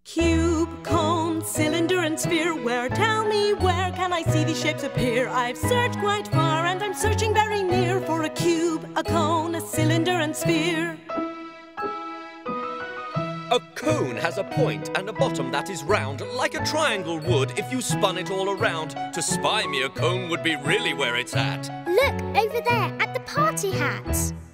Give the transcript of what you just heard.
Cube, cone, cylinder and sphere. Where, tell me, where can I see these shapes appear? I've searched quite far and I'm searching very near for a cube, a cone, a cylinder and sphere. A cone has a point and a bottom that is round, like a triangle would if you spun it all around. To spy me, a cone would be really where it's at. Look, over there, at the party hats.